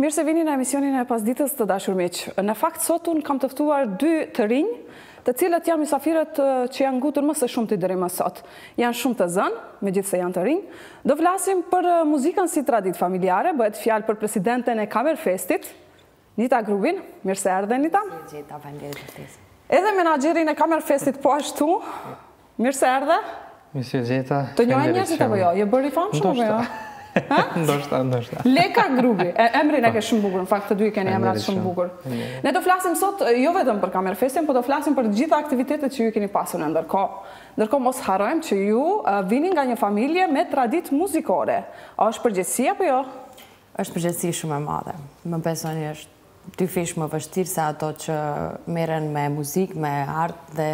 Mirë se vini në emisionin e pasdites të dashur miq. Në fakt sot unë kam të ftuar dy të rinj, të cilët janë mysafirët që janë ngutur më së shumti deri më sot. Janë shumë të zënë, megjithse janë të rinj. Do flasim për muzikën si traditë familjare, bëhet fjalë për presidenten e Kamerfestit, Nita Grubin. Mirë se erdhe, Nita. Edhe menaxherin e Kamerfestit po ashtu. Mirë se erdhe. Mirë se gjeta. Të njohin njerëzit apo jo? Je bëri famshëm apo jo? Ndoshta. Leka Grubi, emrin e ke shumë bukur, në fakt të dy keni emrat shumë bukur. Ne do flasim sot jo vetëm për Kamerfestin, por do flasim për të gjitha aktivitetet që ju keni pasur në ndërkohë. Ndërkohë mos harrojmë që ju vini nga një familje me traditë muzikore. A është përgjithësi apo jo? Është përgjithësi shumë e madhe. Më besoni është dy fish më vështirë se ato që merren me muzikë, me art dhe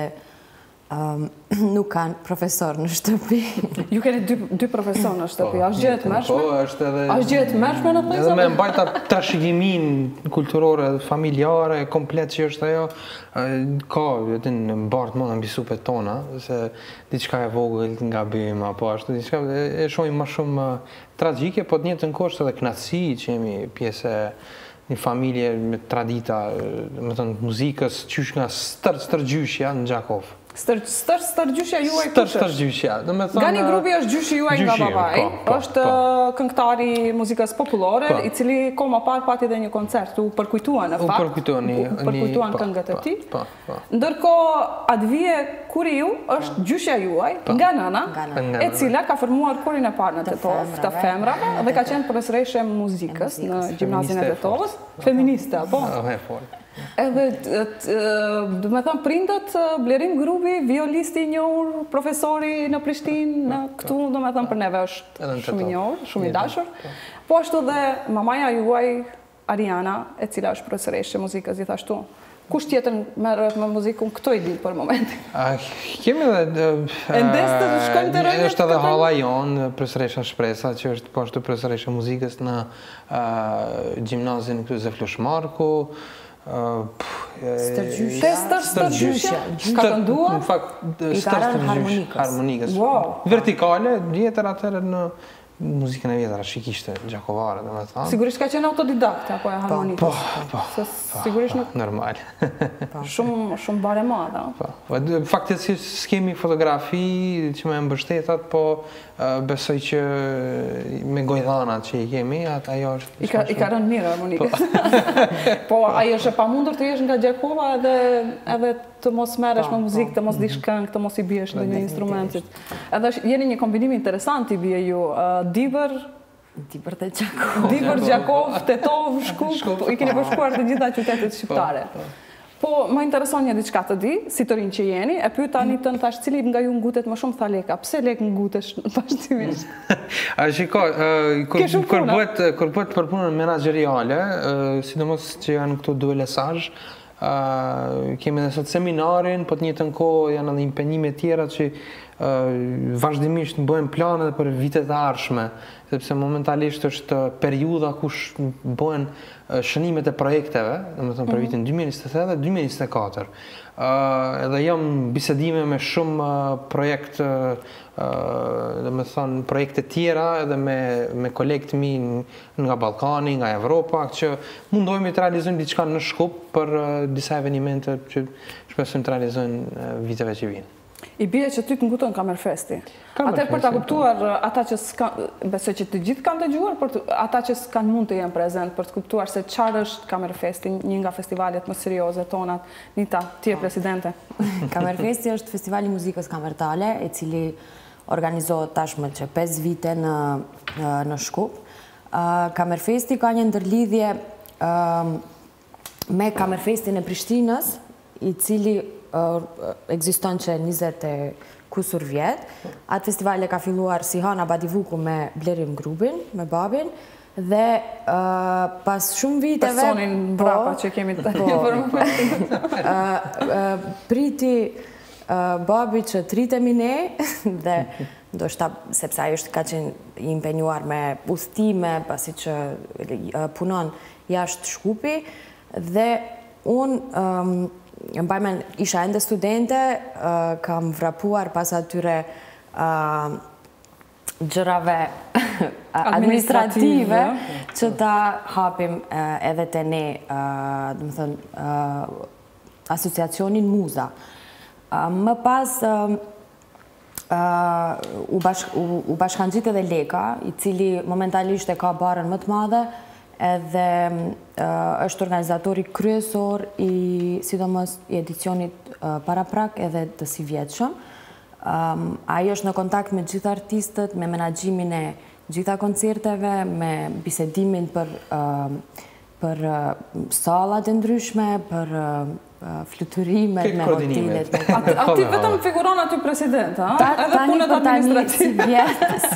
nuk kanë profesor në shtëpi. Ju keni dy profesor në shtëpi, është gjë e tmerrshme? Po, është edhe... Është gjë e tmerrshme në këtë? Edhe me mbajta trashëgimin kulturore, familjare, komplet që është ajo, ka vetëm në mbartë më mbi supet tona, se diçka e vogël nga bim, apo ashtu, diçka e shohim më shumë tragjike, po të njëjtën kohë është edhe kënaqësi që jemi pjesë e një familje me tradita, më thënë, muzikës, qysh nga stërgjyshja në Gjakov. Stërgjyshja juaj kush është? Stërgjyshja. Gani Grubi është gjyshi juaj nga babai, është këngëtari muzikës popullore, i cili kohë më parë pati dhe një koncert, u përkujtuan në fakt. U përkujtuan këngët e tij. Ndërkohë atë vije kuri ju është gjyshja juaj nga nëna, e cila ka formuar korin e parë në Tetov të femrave dhe ka qenë profesoreshë muzikës në gjimnazin e Tetovës, feministe, apo? Edhe, do me thëmë, prindët Blerim Grubi, violisti i njohur, profesori në Prishtinë, këtu, do me thëmë, për neve është shumë i njohur, shumë i dashur. Po ashtu dhe mamaja juaj, Ariana, e cila është profesoreshë muzikës, gjithashtu. Kush tjetër merret me muzikën, këto i di për momentin? Kemi edhe... Endes të shkojmë të rënjët? Është edhe hala jonë, profesoreshë Shpresa, që është po ashtu profesoreshë muzikës në gjimnazin Zeflush Marku, Stërgjyshja. Ka kënduar? Në fakt, harmonikës. Vertikale, vjetër atërë në muzikën e vjetër, shikishte gjakovare, dhe me thamë. Sigurisht ka qenë autodidakt, apo e harmonikës? Po, normal. Shumë bare madha. Faktit si s'kemi fotografi që me mbështetat, po besoj që me gojdhanat që i kemi, ajo është... I ka rënë mirë harmonikës. Po, ajo është e pamundur të jesh nga Gjakova edhe të mos merresh me muzikë, të mos dish këngë, të mos i biesh në një instrumentit. Edhe jeni një kombinim interesant i bie ju. Diber të Gjakov. Diber, Gjakov, Tetov, Shkup, i keni përshkuar të gjitha qytetet shqiptare. Po, më intereson një diçka të di, si të rinj që jeni, e pyeta Anitën tash cili nga ju ngutet më shumë, tha Leka. Pse Lek ngutesh vazhdimisht? Shiko, kur bëhet për punën menaxheriale, sidomos që janë këtu duelesazh, kemi dhe sot seminarin, po të njëjtën kohë janë edhe impenjime tjera që vazhdimisht bëhen plane për vitet e ardhshme, sepse momentalisht është periudha kush bëhen shënimet e projekteve, domethënë për vitin 2023 dhe 2024. Edhe jam bisedime me shumë projekte, domethënë projekte tjera edhe me kolegët mi nga Ballkani, nga Evropa, që mundohemi të realizojmë diçka në Shkup për disa evenimente që shpresojmë të realizojnë viteve që vinë. I bie që ty të nguton Kamerfesti. Atëherë për ta kuptuar ata që besoj që të gjithë kanë dëgjuar, por ata që s'kan mund të jenë prezent për të kuptuar se çfarë është Kamerfesti, një nga festivalet më serioze tonat. Nita, ti je presidente. Kamerfesti është festivali muzikës kamertale, i cili organizohet tashmë që 5 vite në Shkup. Kamerfesti ka një ndërlidhje me Kamerfestin e Prishtinës, i cili ekziston që 20 kusur vjet. Atë festival e ka filluar Sihana Badivuku me Blerim Grubin, me babin, dhe pas shumë viteve... Personin brapa që kemi të priti babi që tritemi ne, dhe ndoshta sepse ajo ka qenë i impenjuar me udhëtime, pasi që punon jashtë Shkupi, dhe unë mbajmen isha ende studente, kam vrapuar pas atyre gjërave administrative që ta hapim edhe të ne, dhe më thënë, asociacionin Muza. Më pas u bashkangjit edhe Leka, i cili momentalisht e ka barën më të madhe, edhe është organizatori kryesor i sidomos i edicionit paraprak edhe të si vjetëshëm. Ajo është në kontakt me gjitha artistët, me menaxhimin e gjitha koncerteve, me bisedimin për sallat e ndryshme, për fluturimet me hotelet. A ti vetëm figuron aty president, ha? Edhe punët administrative.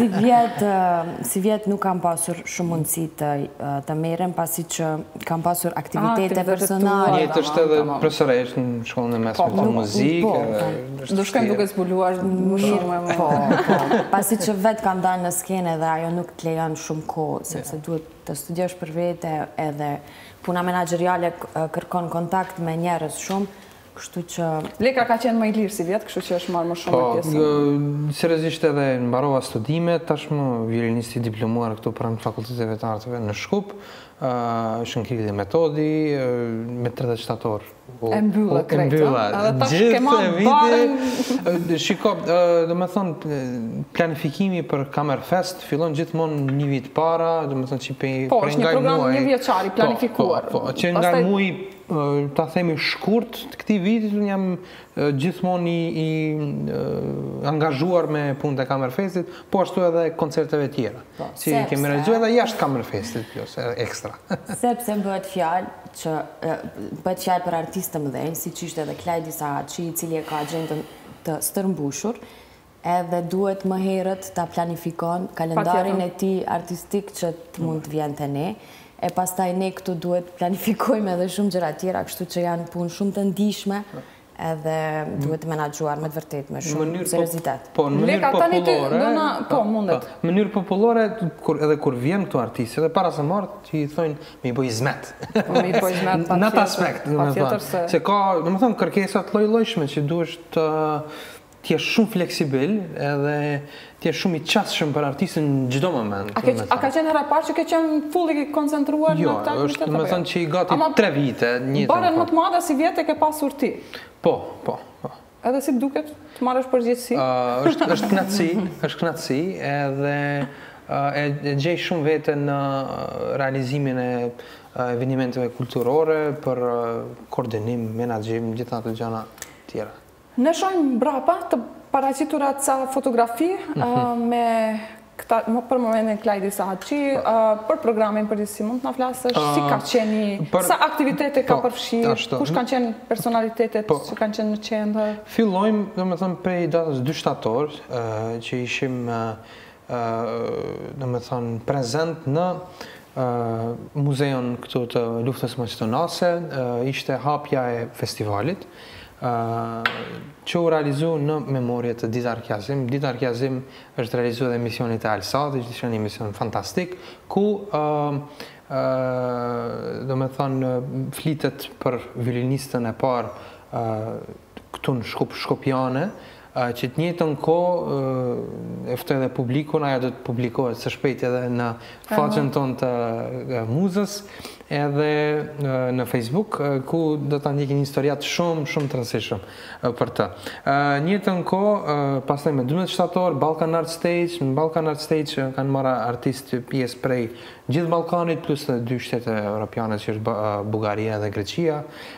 Si vjet nuk kam pasur shumë mundësi të merrem, pasi që kam pasur aktivitete personale. Njëtë është edhe profesoresh në shkollën e mesme të muzikë. Do shkojmë duke zbuluar shumë. Po, pasi që vetë kam dalë në skenë dhe ajo nuk të lejon shumë kohë, sepse duhet të studiosh për vete edhe puna menaxheriale kërkon kontakt me njerëz shumë, kështu që... Leka ka qenë më i lirë si vjetë, kështu që është marrë më shumë pjesë. Seriozisht edhe mbarova studimet, tashmë violinisti diplomuar këtu pranë Fakulteteve të Arteve në Shkup, është në Krilli Metodi, me 30 shtator. E mbyllë krejtë, edhe tash kema barën... Shiko, do me thonë, planifikimi për Kamerfest fillon gjithmonë një vit para, do me thonë që për nga muaj... Po, është një program një vjeçari planifikuar. Që nga muaj, ta themi shkurt, të këti vitit, jam gjithmonë i angazhuar me punët e Kamerfestit, po ashtu edhe koncerteve tjera. Si kemi realizuar edhe jashtë Kamerfestit, ekstra. Sepse bëhet fjalë për artistë të mëdhenj, si që ishte edhe Klajdi Sahaçi, i cili e ka agjendën të stërmbushur, edhe duhet më herët ta planifikon kalendarin e tij artistik që të mund të vjen te ne, e pastaj ne këtu duhet planifikojmë edhe shumë gjëra tjera, kështu që janë punë shumë të ndihshme, edhe duhet menaxhuar me të vërtet me shumë seriozitet. Po, në mënyrë popullore, edhe kur vjen këtu artistë, edhe para se marrë, që i thonë me i bëj zmet. Në atë aspekt, se ka, do me thonë, kërkesat lloj-llojshme që duhet t'jesh shumë fleksibil edhe t'jesh shumë i qasshëm për artistën në çdo moment. A ka qenë hera parë që ke qenë fulli koncentruar në këta aktivitete? Jo, është me thënë që i gati 3 vite. Barën më të madhe si vjetë e ke pasur ti? Po. Edhe si duket të marrësh përgjegjësi? Është knatësi edhe e gjej shumë vete në realizimin e evenimenteve kulturore për koordinim, menaxhim, gjitha ato gjëra tjera. Ne shohim brapa të paraqitura ca fotografi me për momentin Klajdi Sahaçi, për programin përgjithësi mund të na flasësh, si ka qenë, sa aktivitete ka përfshirë, kush kanë qenë personalitetet që kanë qenë në qendër? Fillojmë, domethënë, prej datës 2 shtator, që ishim, domethënë, prezent në muzeon këtu të Luftës Maqedonase, ishte hapja e festivalit, që u realizu në memorje të Ditar Kjazim. Ditar Kjazim është realizu dhe emisionit e Alsat, ishte një emision fantastik, ku do me thonë flitet për violinistën e parë këtu në Shkopjane, që të njëjtën kohë e ftoj edhe publikun, aja do të publikohet së shpejt edhe në faqen tonë të Muzës, edhe në Facebook, ku do të ndjekin historiat shumë të rëndësishëm për të. Njëtën kohë, pastaj me 12 shtator, Balkan Art Stage, në Balkan Art Stage kanë marrë artistë pjesë prej gjithë Balkanit, plus të 2 shtete europiane, që është Bugaria dhe Greqia.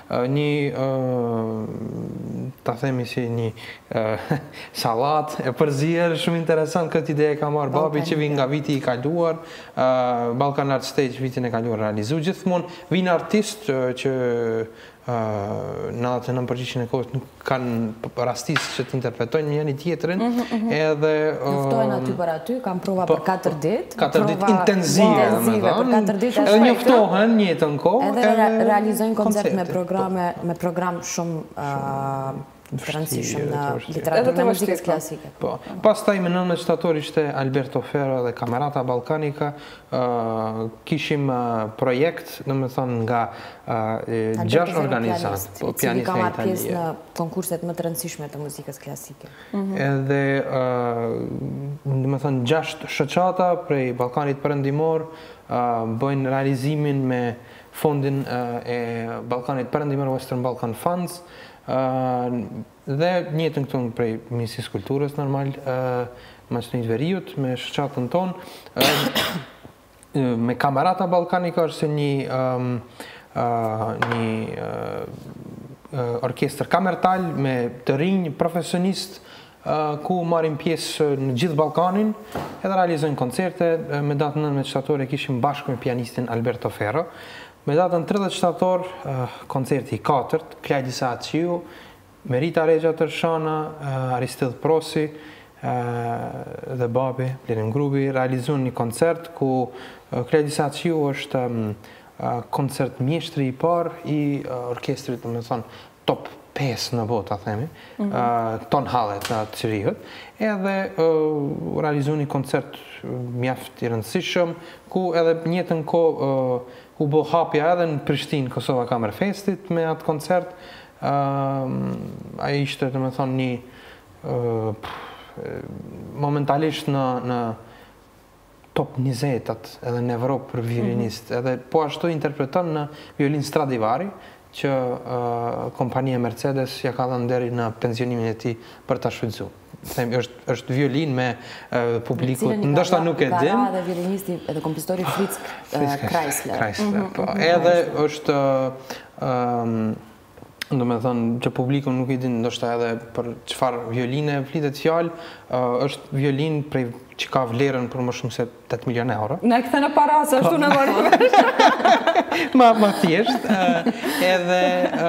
Ta themi si një salat e përzier, shumë interesant, këtë ide e ka marrë babi që vinë nga viti i kaluar, Balkan Art Stage vitin e kaluar realizu, gjithmonë vinë artistë që 99% e kohës nuk kanë rastisë që të interpretojnë njëri tjetrin, edhe... Njoftojnë aty për aty, kanë prova për 4 ditë. 4 ditë intenzive, për 4 ditë. Edhe njoftohen njëtën kohë. Edhe realizojnë koncert me program shumë të rëndësishëm në literaturën e muzikës klasike. Pastaj me 9 shtator ishte Alberto Ferro dhe Kamerata Balkanika, kishim projekt, në me thonë, nga 6 organizat, cili ka marrë pjesë në konkurset më të rëndësishme të muzikës klasike. Edhe më thënë 6 shoqata prej Ballkanit Perëndimor bëjnë realizimin me fondin e Ballkanit Perëndimor Western Balkan Funds dhe njëtën këtu prej Ministrisë Kulturës normal Maqedonitë Veriut me shoqatën tonë me Kamerata Ballkanika është një orkestër kamertal me të rinj profesionist ku marrin pjesë në gjithë Ballkanin edhe realizojnë koncerte. Me datën 19 shtator e kishim bashkë me pianistin Alberto Ferro. Me datën 30 shtator koncerti i 4, Klajdisa Aciu, Merita Regja Tërshana, Aristidh Prosi dhe babi Blenim Grubi realizuan një koncert ku Klajdisa Aciu është koncert mjeshtri i parë i orkestrit, më thonë, top 5 në botë, a themi, Ton Hallet në Cirihët, edhe realizu një koncert mjaft i rëndësishëm, ku edhe njëtën kohë u bë hapja edhe në Prishtinë Kosova Kamer Festit me atë koncert. Ajo ishte, të me thonë, një momentalisht në top 20-at edhe në Evropë për violinist, edhe po ashtu interpreton në violin Stradivari, që kompania Mercedes ja ka dhënë deri në pensionimin e tij për ta shfrytzuar. Themi është violin me publikut, ndoshta nuk e din. Edhe violinisti edhe kompozitori Fritz Kreisler. Edhe është domethënë që publiku nuk i din ndoshta edhe për çfarë violine flitet fjalë, është violin prej që ka vlerën për më shumë se 8 milion euro. Ne e kthejnë para, se ashtu në marim. Ma thjesht. Edhe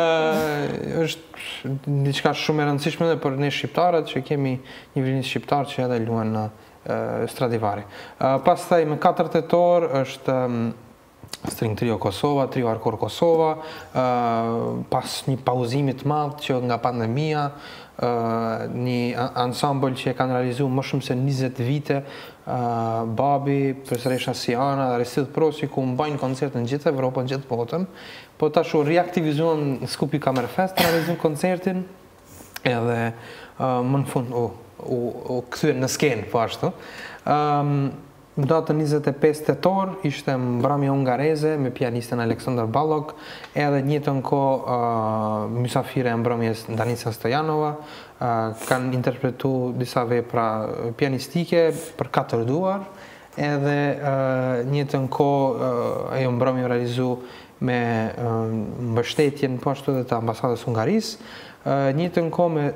është diçka shumë e rëndësishme edhe për ne shqiptarët, që kemi një violinist shqiptar që edhe luan në Stradivari. Pastaj me 4 tetor është String Trio Kosova, Trio Arkor Kosova, pas një pauzimit madh që nga pandemia, një ensemble që e kanë realizuar më shumë se 20 vite, Babi, Profesoresha Siana dhe Aristidh Prosi, ku mbajnë koncerte në gjithë Evropën, në gjithë botën, po tash u reaktivizuan në Skupi Kamerfest, realizuan koncertin, edhe më në fund u kthyen në skenë, po ashtu. Në datën 25 tetor ishte mbrëmja hungareze me pianistin Aleksandar Ballog, edhe njëtën kohë mysafire e mbrëmjes Danica Stojanova, kanë interpretu disa vepra pianistike për 4 duar, edhe njëtën kohë ajo mbrëmja realizu me mbështetjen po ashtu edhe të ambasadës Hungarisë. Njëtën kohë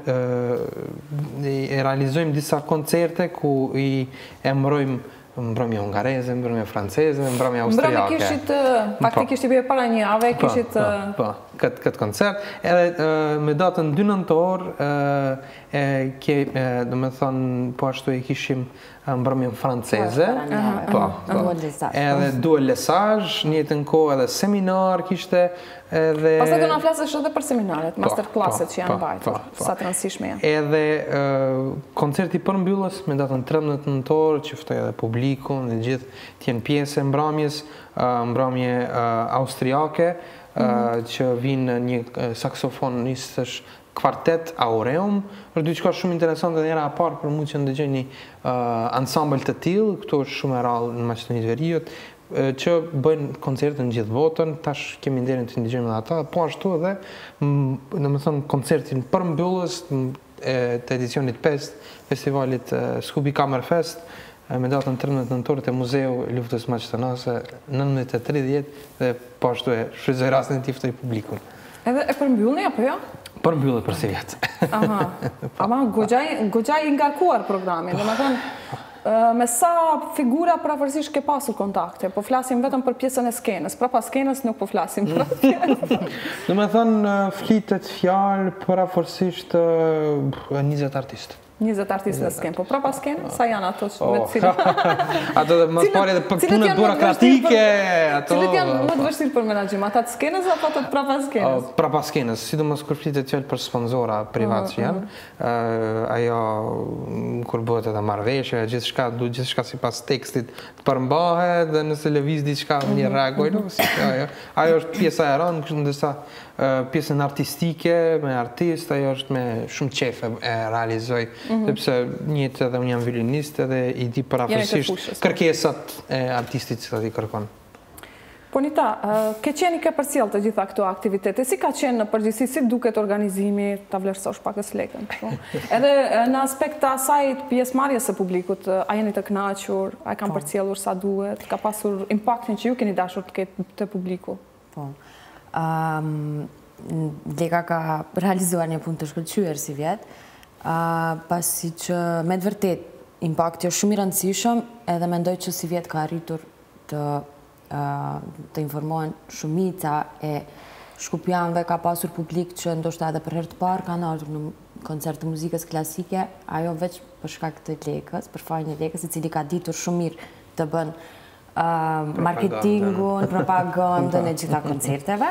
e realizojmë disa koncerte ku i emërojmë mbrëmja hungareze, mbrëmja franceze, mbrëmja austriake. Mbrëmja kishit, faktikisht i bje para një jave, kishit... Po, këtë koncert. Edhe me datën 2 nëntor, do me thonë, po ashtu e kishim mbrëmjen franceze. Edhe duel lesazh, njëtën kohë edhe seminar kishte, edhe... Pas e do nga flasësh edhe për seminaret, masterclasset që janë bajtur, sa të rëndësishme janë. Edhe koncerti përmbyllës me datën 13 nëntor, që ftoj edhe publikun dhe gjithë tjenë pjesë e mbrëmje austriake, që vinë një saksofonistësh kvartet Aureum, është diçka shumë interesante dhe njëra e parë për mua që ndëgjoj një ensemble të tillë, këtu është shumë e rrallë në Maqedoninë Veriut, që bëjnë koncerte në gjithë botën, tash kemi nderin të ndëgjojmë edhe ata, po ashtu edhe, domethënë koncertin përmbyllës të edicionit 5 festivalit Skupi Kamerfest, me datën 13 nëntor të Muzeu Luftës Maqedonase 1930 dhe po ashtu e shfrytëzoj rastin e tiftoj publikun. Edhe e përmbyllni apo jo? Përmbyllë për si vjetë. Ama goxha i ngarkuar programin, dhe me thënë, me sa figura pravarësisht ke pasur kontakte, po flasim vetëm për pjesën e skenës, prapa skenës nuk po flasim për atje. Dhe me thënë, flitet fjalë pravarësisht 20 artistë. 20 artistë në skenë, po prapa skenë, sa janë ato që me të cilë? Ato dhe më pare dhe për punët burokratike. Cilët janë më të vështirë për menaxhim, ata të skenës apo të prapa skenës? Prapa skenës, sidomos kur flitet fjalë për sponsora privat që janë. Ajo, kur bëhet edhe marrëveshje, gjithçka sipas tekstit të përmbahet dhe nëse lëviz diçka një reagojnë. Ajo është pjesa e rëndë, ndërsa pjesën artistike me artist, ajo është me shumë qef e realizoj sepse njëtë edhe unë jam violinist edhe i di parafërsisht kërkesat e artistit që ti kërkon. Po Nita, ke qeni ke përcjell të gjitha këto aktivitete, si ka qenë në përgjithësi, si duket organizimi, ta vlerësosh pak s lekën? Edhe në aspekt të asaj pjesëmarrjes së publikut, a jeni të kënaqur, a kanë përcjellur sa duhet, ka pasur impaktin që ju keni dashur të ketë te publiku? Po. Leka ka realizuar një punë të shkëlqyer si vjet, pasi që me të vërtet impakti është shumë i rëndësishëm, edhe mendoj që si vjet ka arritur të informohen shumica e shkupjanëve, ka pasur publik që ndoshta edhe për herë të parë kanë ardhur në koncert të muzikës klasike, ajo veç për shkak të lekës, për fajin e lekës, i cili ka ditur shumë mirë të bën marketingun, propagandën e gjitha koncerteve.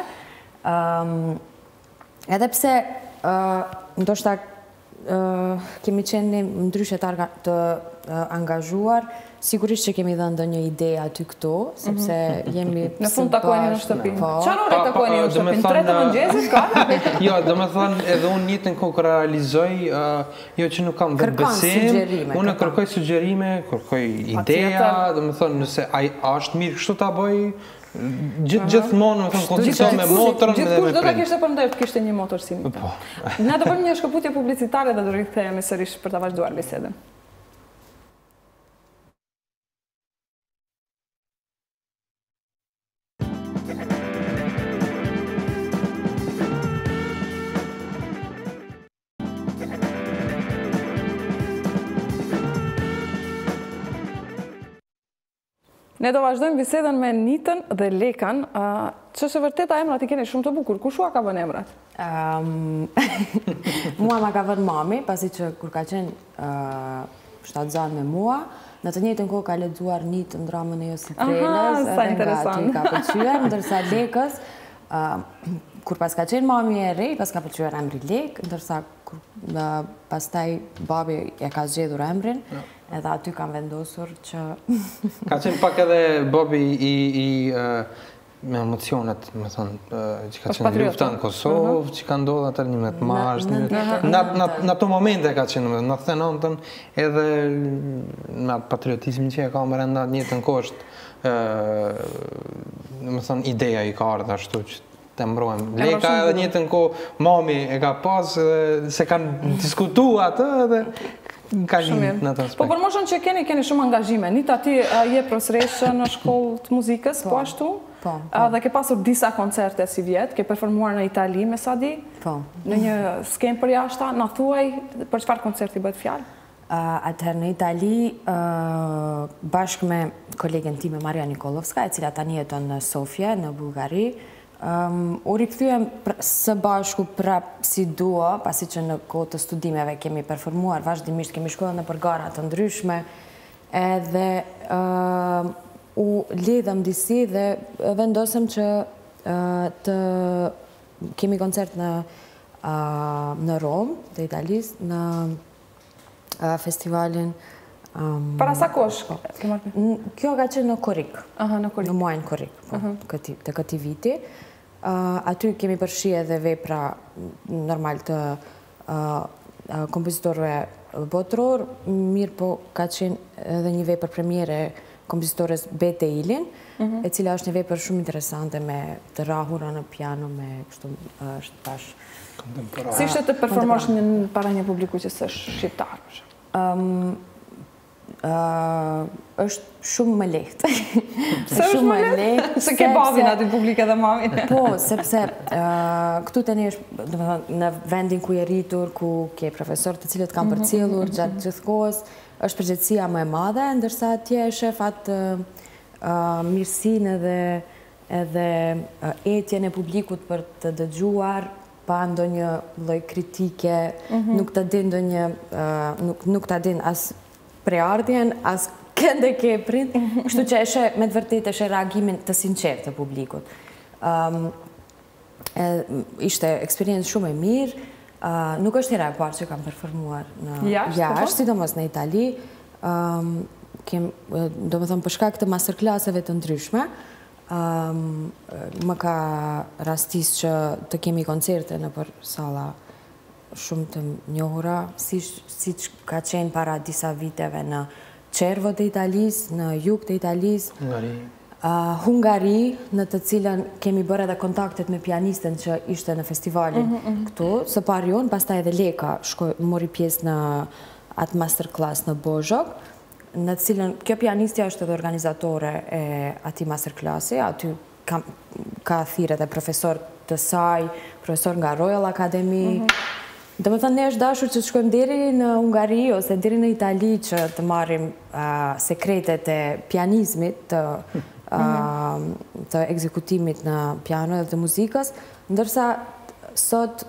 Edhe pse ndoshta kemi qenë ndryshe të angazhuar, sigurisht që kemi dhënë ndonjë ide aty këtu, sepse jemi... Në fund takojeni në shtëpi. Çfarë ore takojeni në shtëpi? 3 të mëngjesit ka? Jo, do me thënë edhe unë njëtën kohë kërë realizoj, jo që nuk kam vetë besim, unë kërkoj sugjerime, kërkoj ideja, do me thënë nëse është mirë kështu ta bëj, gjithmonë më thënë konsultoj me motorën dhe me Gjithkush do ta kishte përndesh të kishte një motor si Nita. Ne do bëjmë një shkëputje publicitare dhe do rikthehemi sërish për ta vazhduar bisedën. Ne do vazhdojmë bisedën me Nitën dhe Lekan, që është vërteta emrat i keni shumë të bukur. Kush ua ka vënë emrat? Mua ma ka vënë mami, pasi që kur ka qenë shtatzan me mua, në të njëjtën kohë ka lexuar Nitën dramën e Josip Relës, sa interesant. Ka pëlqyer, ndërsa Lekës, kur pas ka qenë mami e rej, pas ka pëlqyer emri Lek, ndërsa pastaj babi e ka zgjedhur emrin, edhe aty kam vendosur që... Ka qenë pak edhe Bobi me emocionet, me thonë, që ka qenë lufta në Kosovë, që ka ndodhë atër 11 mars, në ato momente ka qenë, në 99-ën, edhe në atë patriotizmin që e ka më renda njëtën kosht, me thonë, ideja i ka ardhë ashtu që të mbrojmë. Leka edhe njëtën ko mami e ka pas, se kanë diskutu atë edhe ka një në të aspekt. Po për moshën që keni shumë angazhime. Nita ti je profesoreshë në shkollë të muzikës, po ashtu? Po. Dhe ke pasur disa koncerte si vjetë, ke performuar në Itali me sa di? Po. Në një skemë për jashta, na thuaj për çfarë koncerti bëhet fjalë? Atëherë në Itali, bashkë me kolegen time Maria Nikolovska, e cila tani jeton në Sofje, në Bullgari, u rikthyem së bashku prap si dua, pasi që në kohë të studimeve kemi performuar vazhdimisht, kemi shkuar në gara të ndryshme, edhe u lidhëm disi dhe vendosëm që të kemi koncert në Rom, të Italis, në festivalin... Para sa kosh? Kjo ka qenë në Korik, në muajin Korik, të këtij viti. Aty kemi përfshi edhe vepra normal të kompozitorëve botëror, mirë po ka qenë edhe një vepër premiere kompozitores Bete Ilin, e cila është një vepër shumë interesante me të rahura në piano, me kështu është tash. Si ishte të performosh para një publiku që s'është shqiptar? është shumë më lehtë. Se është më lehtë? Se ke babin aty publik edhe mamin? Po, sepse këtu tani është në vendin ku je rritur, ku ke profesor të cilët kanë përcjellur gjatë gjithë kohës, është përgjegjësia më e madhe, ndërsa atje e shef atë mirësinë edhe etjen e publikut për të dëgjuar pa ndonjë lloj kritike, nuk ta din nuk ta din as preardhjen, as kënde ke prind, kështu që eshe me të vërtet eshe reagimin të sinqert të publikut. Ishte eksperiencë shumë e mirë, nuk është hera e parë që kam performuar në jashtë, sidomos në Itali, do më thëmë për shkak të masterclasseve të ndryshme, më ka rastis që të kemi koncerte në për sala shumë të njohura, si që ka qenë para disa viteve në qervët e Italisë, në jug të Italisë, Hungari, në të cilën kemi bërë edhe kontaktet me pianistën që ishte në festivalin këtu, së pari unë, pastaj edhe Leka mori pjesë në atë masterclass në Bozhog, në të cilën kjo pianistja është edhe organizatore e ati masterclassi, aty ka thirë edhe profesor të saj, profesor nga Royal Academy. Dhe më thënë, ne është dashur që të shkojmë deri në Hungari ose deri në Itali që të marrim sekretet e pianizmit, të ekzekutimit në piano dhe të muzikës, ndërsa sot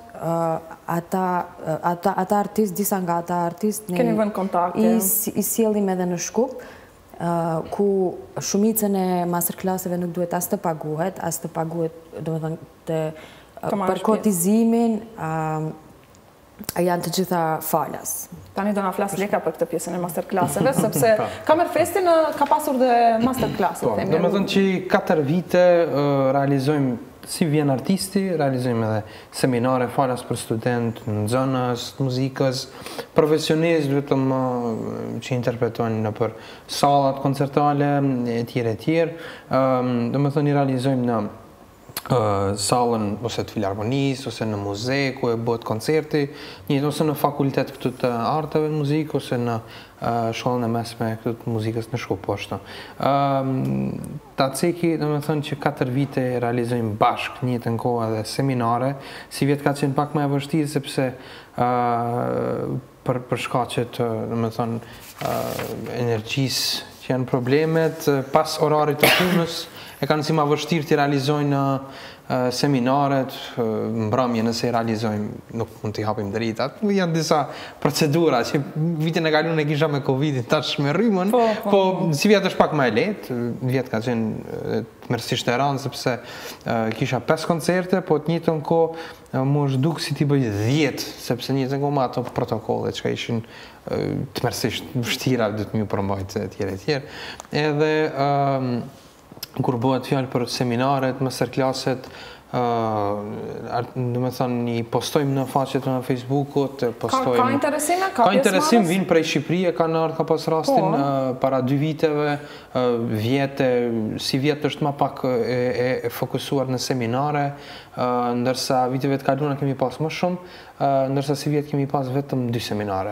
ata artist, disa nga ata artist, keni vënë kontakte, i sjellim edhe në Shkup, ku shumicën e masterclasseve nuk duhet as të paguhet, do më thënë, për kotizimin, janë të gjitha falas. Tani do nga flasë Leka për këtë pjesën e masterclasseve, sepse Kamerfesti ka pasur dhe masterclasset. Do më thënë që 4 vite realizojmë, si vjen artisti, realizojmë edhe seminare, falas për student, në zonës, muzikës, profesionist, vetëm që interpretojnë në për salat koncertale, e tjere. Do më thënë i realizojmë në salën ose të filharmonis, ose në muze, ku e bëhet koncerti, ose në fakultet këtu të arteve në muzikë, ose në shkollën e mesme këtu të muzikës në Shkup poshtë. Ta ceki, do me thënë që 4 vite realizojmë bashkë një të kohë dhe seminare, si vjetë ka qenë pak më e vështirë, sepse për shkaqet, do me thënë, energjisë që janë problemet, pas orarit të punës, e kanë si ma vështirë të realizojnë seminaret, mbrëmje nëse i realizojnë, nuk mund të hapim drita. Janë disa procedura që vitin e kaluar e kisha me Covidin, tash me rrymën, po si vjetë është pak më e lehtë, vjetë ka qenë mërësisht e rëndë, sepse kisha 5 koncerte, po të njëjtën kohë më është duk si t'i bëj 10, sepse njëjtën kohë me ato protokolle që ka ishin të mërësisht vështira, dhe të mjë përmbajtë tjere. Edhe kur bëhet fjallë për seminaret, masterclasset, do me thënë, i postojmë në faqet në Facebookut, Ka interesime? Ka interesim, vinë prej Shqipërie, kanë ardhur ka pas rastin para 2 viteve, si vjetë është ma pak e fokusuar në seminare, ndërsa viteve të kaluara kemi pas më shumë, ndërsa si vjetë kemi pas vetëm 2 seminare.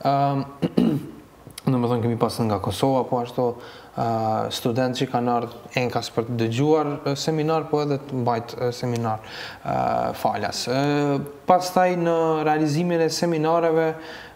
Në më thënë kemi pas nga Kosova, po ashtu student që kanë ardhë enkas për të dëgjuar seminar, po edhe të mbajt seminar falas. Pastaj në realizimin e seminareve,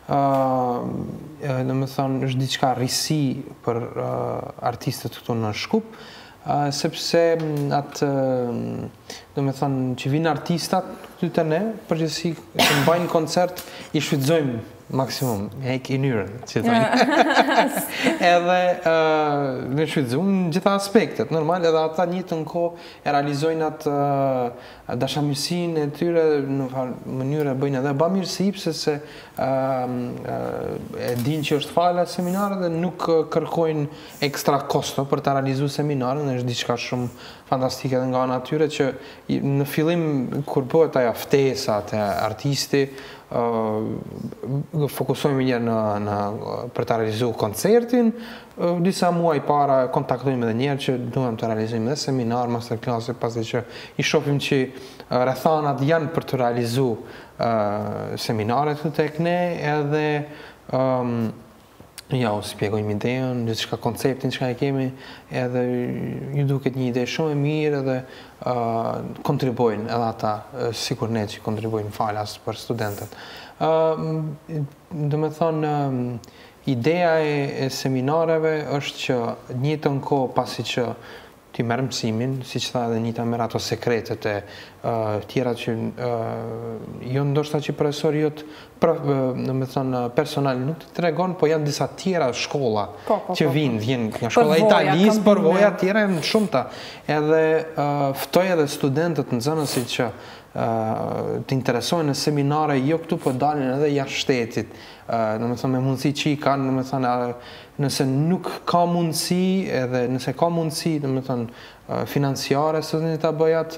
në më thënë, është diçka rrisi për artistët këtu në Shkup, sepse atë, do me thënë, që vinë artistat këtu të ne, përgjithësi që mbajnë koncert, i shfrytëzojmë maksimum, hek i nyrën, që të edhe me shfrytëzojmë në gjitha aspektet, normal, edhe ata një të nko e realizojnë atë dashamirësin e tyre në mënyrë e bëjnë edhe bamirësi, se e din që është fala seminare dhe nuk kërkojnë ekstra kosto për të realizu seminare, në është diçka shumë fantastike dhe nga natyre që në fillim kur bëhet aja ftesa të artisti, fokusojmë njërë për të realizu koncertin, disa muaj para kontaktojmë edhe njerë që duhem të realizujmë dhe seminar, masterclass, pasi që i shofim që rrethanat janë për të realizu seminaret të tek ne, edhe ja, u spjegojmë ideën, qëka konceptin qëka e kemi, edhe ju duket një ide shumë e mirë edhe kontribojnë edhe ata, sikur ne që kontribojnë falas për studentët. Do me thonë, ideja e seminareve është që një të nko pasi që ti merë mësimin, si që tha edhe një të merë ato sekretet e tjera që jo ndoshta që profesori jot personal nuk të tregon, po janë disa tjera shkolla që vjen nga shkolla Italisë, përvoja tjera janë shumëta. Edhe ftoj edhe studentët në zënësit që të interesojnë në seminare, jo këtu po dalin edhe jashtë shtetit, me mundësi që i kanë, nëse nuk ka mundësi, edhe nëse ka mundësi, financiare, së të një të bëjat,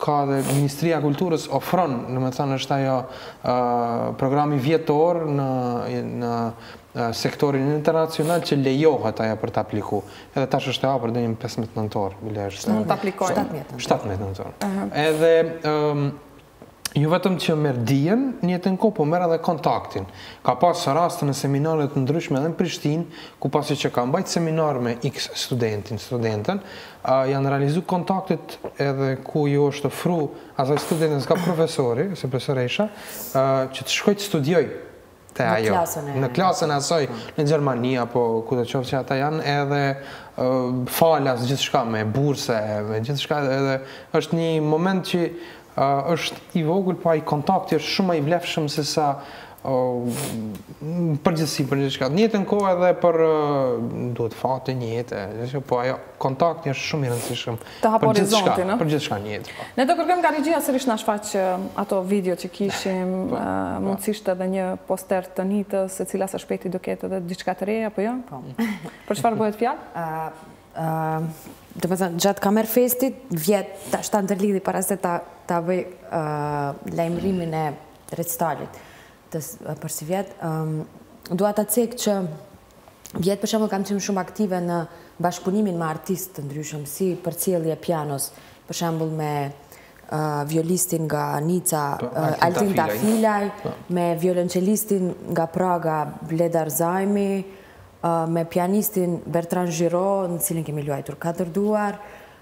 ka dhe Ministria e Kulturës ofron, në me thënë është ajo programi vjetor në sektorin internacional që lejohet aja për të apliku. Edhe tash është e hapur deri në 15 nëntor. Mund të aplikojnë? 17 nëntor. Edhe ju vetëm që merë dijen, një jetën ko, po merë edhe kontaktin. Ka pas raste në seminaret në ndryshme edhe në Prishtinë, ku pasi që ka mbajt seminar me X studenten, janë realizu kontaktit edhe ku ju është ofru asaj studenten s'ka profesori, se profesoresha, që të shkoj të studioj te ajo. Në klasën e asaj në Gjermani, apo ku të qofë që ata janë, edhe falas gjithë shka me burse, me gjithë shka, edhe është një moment që është i vogël, po ai kontakti është shumë i vlefshëm se sa përgjithësi për gjithë shka. Njëtën kohë edhe për duhet fati një jetë, po ajo kontakti është shumë i rëndësishëm për gjithë shka një jetë. Ne do kërkojmë nga regjia sërish na shfaq ato video që kishim, mundësisht edhe një poster të nitës, e cila së shpeti do ketë edhe diçka të reja, apo jo? Për çfarë bëhet fjalë? Dhe me thënë, gjatë kamer festit, vjetë ta shtanë të lidhi para se ta bëj lajmërimin e recitalit për si vjetë. Dua ta cek që vjetë për shembull kam qenë shumë aktive në bashkëpunimin me artistë të ndryshëm, si përcjellje pianos, për shembull me violistin nga Nica, Altin Tafilaj, me violoncelistin nga Praga, Bledar Zajmi, me pianistin Bertrand Giraud, në cilin kemi luajtur 4 duar.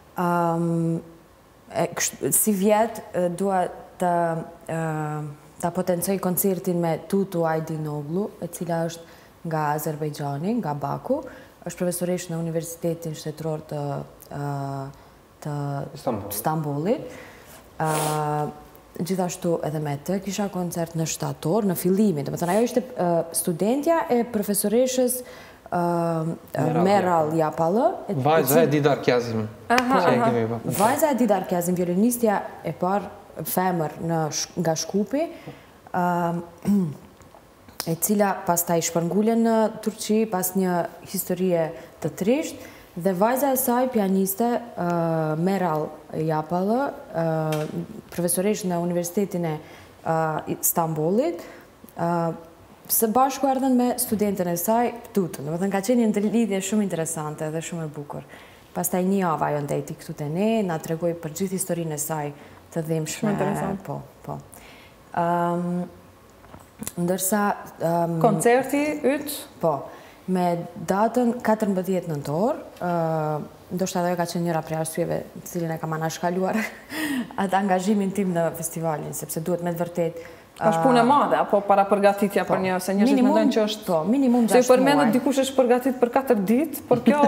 Si vjetë, dua ta potencoj koncertin me Tutu Ajdinoglu, e cila është nga Azerbajxhani, nga Baku, është profesoresh në Universitetin Shtetëror të Stambollit. Gjithashtu edhe me të kisha koncert në shtator, në fillimin. Dhe me thënë, ajo ishte studentja e profesoreshës Meral Japallë. Vajza e Didar Kjazim. Vajza e Didar Kjazim, violinistja e parë femër nga Shkupi, e cila pas ta i shpërngullen në Turqi, pas një historie të trisht, dhe vajza e saj, pianiste, Meral Japallë, profesoresh në Universitetin e Stambollit, së bashku ardhen me studentën e saj, Tutën. Dhe ka qenë një lidhje shumë interesante dhe shumë e bukur. Pas ta i një ava jo ndeti këtu të ne, na tregoj për gjithë historinë e saj të dhimbshme. Po. Ndërsa... Koncerti yt? Po. Me datën 14 nëntor, ndoshta ajo ka qenë njëra prej arsyeve cilin e kam anashkaluar atë angazhimin tim në festivalin, sepse duhet me të vërtet... është punë e madhe, apo para përgatitja për një, se njështë mendojnë që është... Po, minimum 6 muaj. Se i përmendet dikush është përgatit për 4 ditë, për kjo...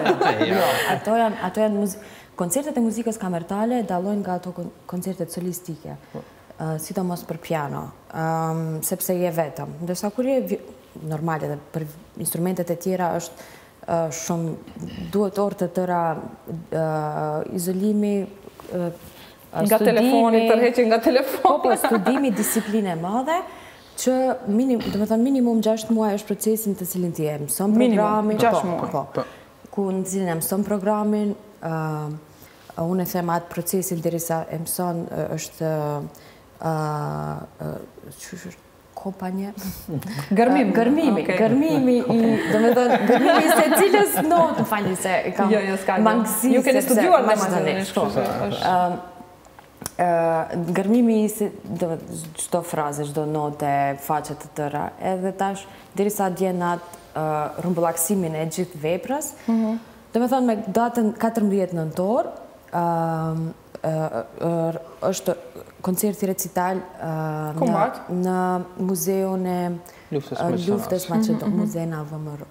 Ato janë... Koncertet e muzikës kamertale dallojnë nga ato koncertet solistike, sidomos për piano, sepse je vetëm. Ndërsa kur je normale dhe për instrumentet e tjera është shumë duhet orë të tëra izolimi, nga telefoni, tërheqje nga telefoni. Po, studimi, disiplinë e madhe, që minimum 6 muaj është procesin të cilin ti e mëson programin. Minimum 6 muaj. Ku në cilin e mëson programin, unë e them atë procesin derisa e mëson është kompanje? Gërmimi. Gërmimi se cilës notë, më falni se kam mangësi. Ju keni studiuar dhe mazënë. Gërmimi se çdo frazë, çdo note, faqe të tëra, edhe tash derisa djenat rrumbullaksimin e gjithë veprës. Do me thonë me datën 14 nëntor është koncerti recital në muzeun e luftës Maqedonë, muzeun AVMR.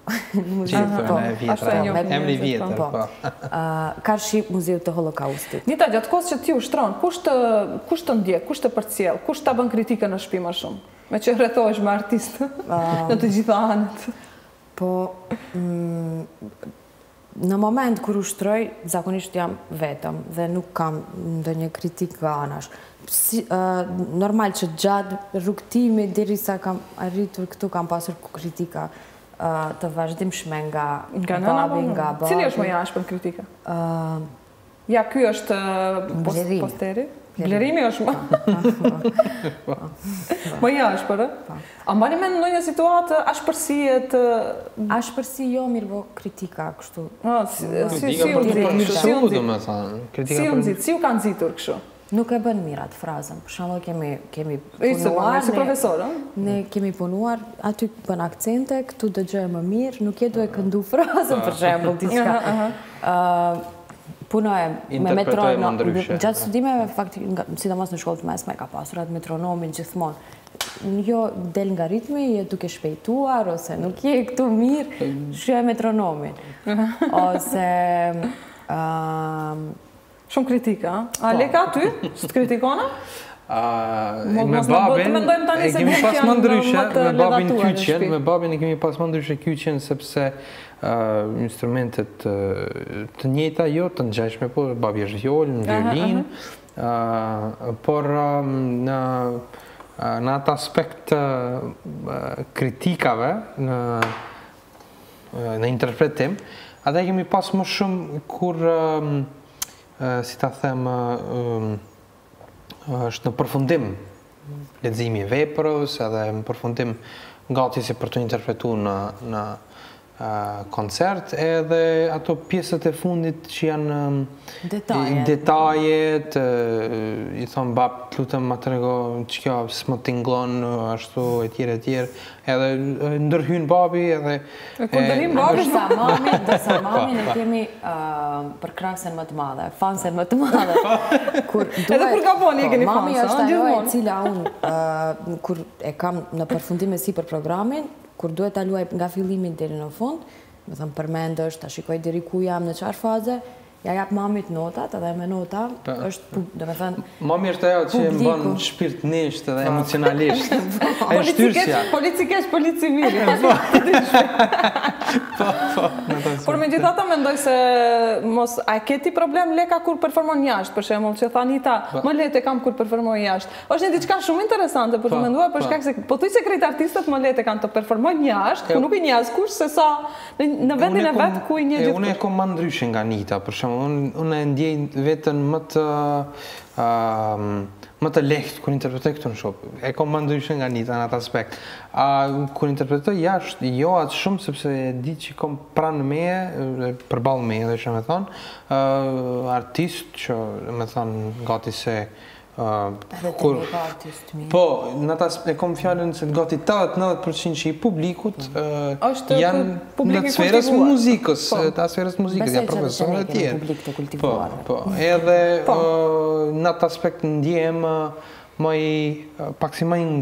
Emri vjetër. Karshi Muzeu të Holokaustit. Nita, gjatë kohës që ti ushtron, kush të ndjek, kush të përcjell, kush të bën kritikën në shtëpi më shumë? Me që rrethohesh me artistë në të gjitha anët. Po, në moment kër ushtroj, zakonisht jam vetëm dhe nuk kam ndonjë kritikë nga anash. Normal që gjatë rrugtimit derisa kam arritur këtu kam pasur kritika të vazhdimshme nga babi, nga babi. Cili është më jashtë për kritika? Ja, ky është posteri? Blerimi është më. Më jashtë, përë? A mbani me në një situatë ashpërsijet? Ashpërsi jo, mirë bo kritika, kështu. Kritika për mirësu, do me thanë. Si ju kanë zitur kështu? Nuk e bën mirat frazën, për shumë kemi punuar, si profesor, ne kemi punuar, aty bën akcente, këtu dëgjoj më mirë, nuk jetu e këndu frazën, për shemë, diçka. Punoj me metronom, gjatë studimeve, sidomos në shkollë të mesme, ka pasur atë metronomin gjithmonë. Jo del nga ritmi, je duke shpejtuar, ose nuk je këtu mirë, shkruaj metronomin. Ose... Shumë kritika, a leka ty? Së të kritikona? Me babin, kemi pas më ndryshe, me babin kemi pas më ndryshe kyqen, sepse instrumentet të njëjta, jo të ngjashme, po babi është violin, violin, por në atë aspekt kritikave në interpretim, atë kemi pas më shumë kur, si ta them, është në përfundim leximi i veprës, edhe në përfundim gatisi për të interpretuar në koncert, edhe ato pjesët e fundit që janë detajet, i thonë bab, të lutem ma të rego që kjo s'më tinglon, ashtu e tjere, edhe ndërhyn babi, edhe... Këndërim babi? Dërsa mami ne kemi për krasen më të madhe, fansen më të madhe. Edhe kur ka poni e keni fansa, mami është ajo e cila unë, kur e kam në përfundim e si për programin, kur duhet ta luaj nga fillimin deri në fund, më thëmë përmendësh, ta shikoj deri ku jam në çfarë faze, ja jap mamit notat, edhe me nota është, do me thënë... Mami është ajo që e mbën shpirtnisht edhe emocionalisht. Policikesh, policimiri. Por me gjithata mendoj se mos, a keti problem leka kur performon jashtë, për shembull, që tha Anita, më lehtë kam kur performoj jashtë. Është një diçka shumë interesante për të menduar, për shkak se po thuaj se krejt artistët më lehtë kanë të performojnë jashtë, ku nuk i njeh askush se sa në vendin e vet ku i njeh gjithë. Unë e kam më ndryshe nga Anita, për shembull, unë e ndjej veten më të lehtë kur interpretoj këtu në shop. E kam më ndryshe nga Anita në atë aspekt. Kur interpretoj jashtë, jo atë shumë, sepse di që kam pranë meje, përballë meje, dhe që me thonë, artist që me thonë gati se... Edhe të një artist mirë. Po, në atë aspekt, e kom fjallën se gati 80-90% që i publikut janë në të sferës muzikës, të sferës muzikës, janë profesorë e tjerë. Po, edhe në atë aspekt ndjem pak si më i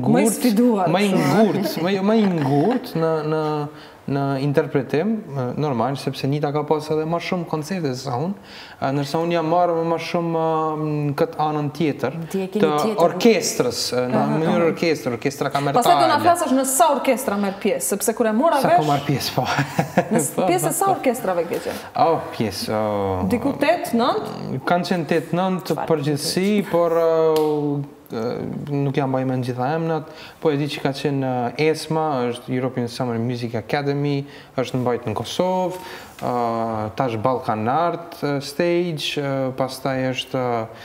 ngurt në interpretim, normal, sepse Nita ka pas edhe ma shumë koncerte se sa unë, nërsa unë jam marrë ma shumë këtë anën tjetër, të orkestrës, në mënyrë orkestra kamertale. Pasaj do nga flasësh në sa orkestra merë pjesë, sepse kure mora vesh... Sa ko marrë pjesë, po. Në pjesë e sa orkestrave keqe? Pjesë... Diku 8-9? Kanë qenë 8-9 përgjithsi, por... nuk jam bajme në gjitha emnat, po e di që ka qenë ESMA, është European Summer Music Academy, është në bajtë në Kosovë, tash Balkan Art Stage, pastaj është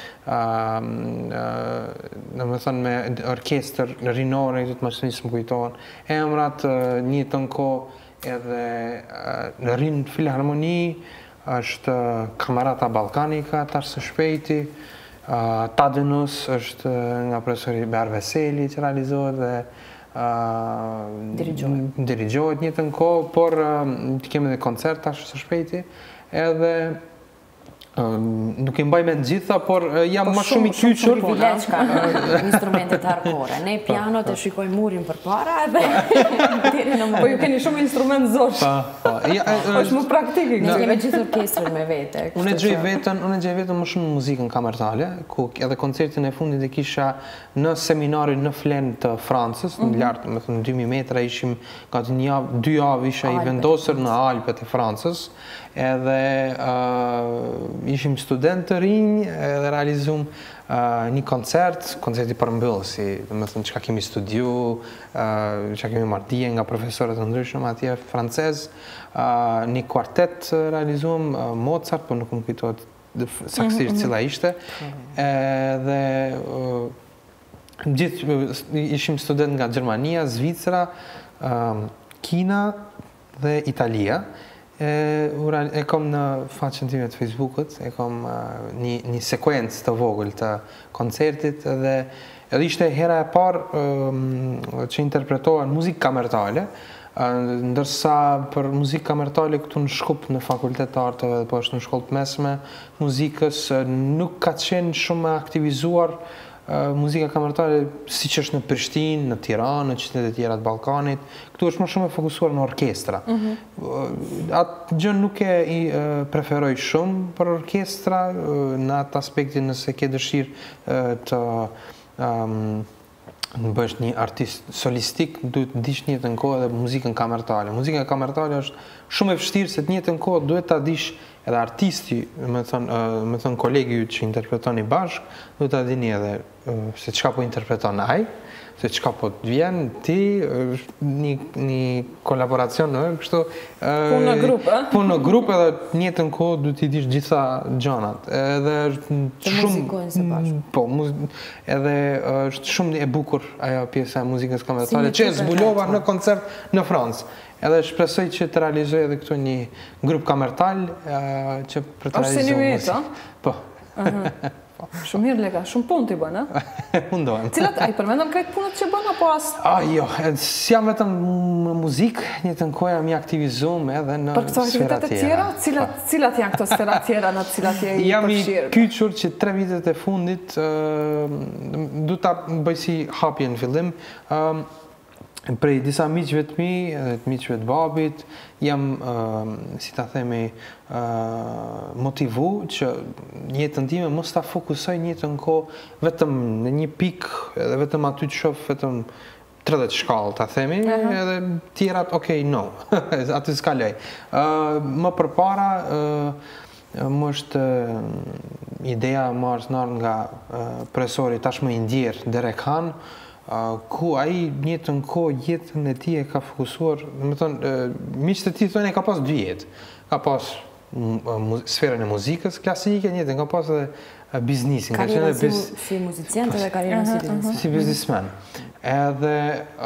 në me thënë me orkestër rinore, këtë më së më kujtohen, emrat një të nko edhe në rinë filharmoni, është Kamerata Balkanika, tash së shpejti, Tadinus është nga profesori Bear Veseli që realizohet dhe dirigjohet një të nko, por kemi dhe koncert tash së shpejti, edhe nuk i mbaj me në gjitha, por jam ma shumë i kyqër. Shumë privilegj ka instrumentet harkore. Ne pianot e shikoj murin për para edhe diri në po ju keni shumë instrument zosh. është më praktikë. Ne kemi gjithë orkestrën me vete. Unë e gjej vetën më shumë muzikën kamertale, ku edhe koncertin e fundit e kisha në seminarin në Flen të Francës, në lartë, me thënë 2000 metra, ishim gati 2 javë isha i vendosër në Alpet e Francës, edhe ishim student të rinj edhe realizum një koncerti përmbëllësi, dhe me thënë që ka kemi studiu, që ka kemi martije nga profesorët të ndryshëm atje francez, një kuartet realizum, Mozart, për nuk më kujtojt saksisht cila ishte. Dhe gjithë ishim student nga Gjermania, Zvicra, Kina dhe Italia. E kom në faqen time të Facebookut, e kom një sekuencë të vogël të koncertit dhe edhe ishte hera e parë që interpretohen muzikë kamertale, ndërsa për muzikë kamertale këtu në Shkup në Fakultet të Arteve dhe po është në shkollë të mesme muzikës nuk ka qenë shumë aktivizuar muzika kamertale si që është në Prishtinë, në Tiranë, në qytetet e tjera të Ballkanit. Këtu është më shumë e fokusuar në orkestra. Atë gjë nuk e preferoj shumë për orkestra në atë aspektin nëse ke dëshirë të bësh një artist solistik, duhet të dish njëtë në kohë edhe muzikën kamertale. Muzika kamertale është shumë e vështirë se të njëtë në kohë duhet të dish edhe artisti, me thënë kolegi ju që interpretoni bashkë, duhet të dini edhe se qka po interpreton aj, se qka po të vjen, ti, një kolaboracion në kështu... Punë në grupë, Punë në grupë edhe njëtë në kohë duhet t'i dish gjitha gjanat. Edhe të muzikojnë së bashkë. Po, edhe është shumë e bukur ajo pjesa e muzikës kamertale, që e zbulova në koncert në Francë. Edhe shpresoj që të realizoj edhe këtu një grup kamertal që për të realizohë muzikë. Po. Shumë mirë lega, shumë punë t'i bënë, Mundohem. Cilat, a i përmendëm krejt punët që bënë, apo as? Jo, si jam vetëm në muzikë, një të nkoja mi aktivizum edhe në për këto aktivitetet tjera. Cilat janë këto sferat tjera në cilat je i përfshirë? Jam i kyçur që 3 vitet e fundit du ta bëj si hapje në fillim. Prej disa miqve të mi, edhe të miqve të babit, jam, si ta themi, motivu që jetën time mos ta fokusoj jetën kohë vetëm në një pikë, edhe vetëm aty të shoh vetëm 30 shkallë, ta themi, edhe tjerat, okej, no, aty s'ka lej. Më përpara, më është ideja më arësnar nga profesori tashmë i ndjerë Derek Han, ku aji njëtë në kohë jetën e ti e ka fokusuar, me thonë, miqët e ti thonë e ka pas 2 jetë. Ka pas sferën e muzikës klasike, njëtën ka pas edhe biznisin. Karriera si muzicient edhe karriera si biznismen. Si biznismen. Edhe,